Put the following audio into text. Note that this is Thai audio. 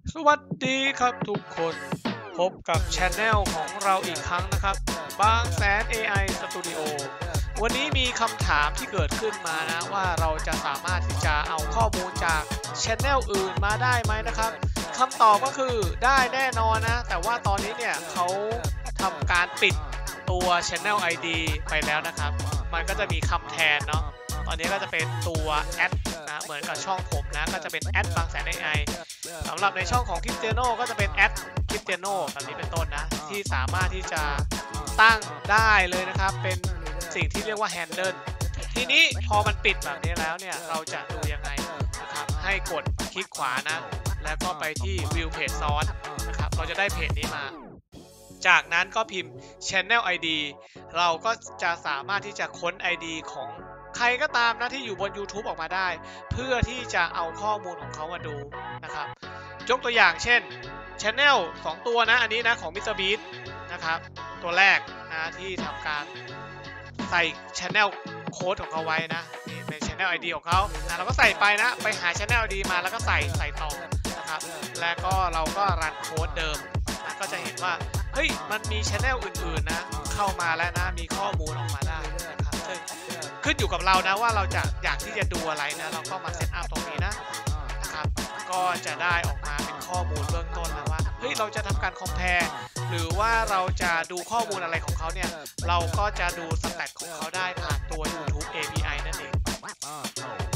สวัสดีครับทุกคนพบกับช anel ของเราอีกครั้งนะครับบางแสน AI Studio วันนี้มีคำถามที่เกิดขึ้นมานะว่าเราจะสามารถที่จะเอาข้อมูลจากช anel อื่นมาได้ไหมนะครับคำตอบก็คือได้แน่นอนนะแต่ว่าตอนนี้เนี่ยเขาทำการปิดตัว Channel ID ไปแล้วนะครับมันก็จะมีคำแทนเนาะตอนนี้ก็จะเป็นตัวแอดนะเหมือนกับช่องผมนะก็จะเป็นแอดบางแสน AI สำหรับในช่องของคริสเตียโนก็จะเป็นแอดคริสเตียโนแบบนี้เป็นต้นนะที่สามารถที่จะตั้งได้เลยนะครับเป็นสิ่งที่เรียกว่าแฮนเดิลทีนี้พอมันปิดแบบนี้แล้วเนี่ยเราจะดูยังไงนะครับให้กดคลิกขวานะแล้วก็ไปที่ View Page Source นะครับเราจะได้เพจนี้มาจากนั้นก็พิมพ์ Channel ID เราก็จะสามารถที่จะค้น ID ของใครก็ตามนะที่อยู่บน YouTube ออกมาได้เพื่อที่จะเอาข้อมูลของเขามาดูนะครับยกตัวอย่างเช่น Channel 2 ตัวนะอันนี้นะของ MrBeast นะครับตัวแรกนะที่ทำการใส่ Channel โค้ดของเขาไว้นะนี่เป็น Channel ID ของเขานะเราก็ใส่ไปนะไปหา Channel ID มาแล้วก็ใส่ต่อนะครับแล้วก็เราก็รันโค้ดเดิมนะก็จะเห็นว่าเฮ้ยมันมี Channel อื่นๆนะเข้ามาแล้วนะมีข้อมูลออกมาได้นะครับซึ่งขึ้นอยู่กับเรานะว่าเราจะอยากที่จะดูอะไรนะเราก็มาเซตอัพตรงนี้นะครับก็จะได้ออกมาเป็นข้อมูลเบื้องต้นนะว่าเฮ้ยเราจะทำการ compare หรือว่าเราจะดูข้อมูลอะไรของเขาเนี่ยเราก็จะดูสแตทของเขาได้ผ่านตัว YouTube API นั่นเอง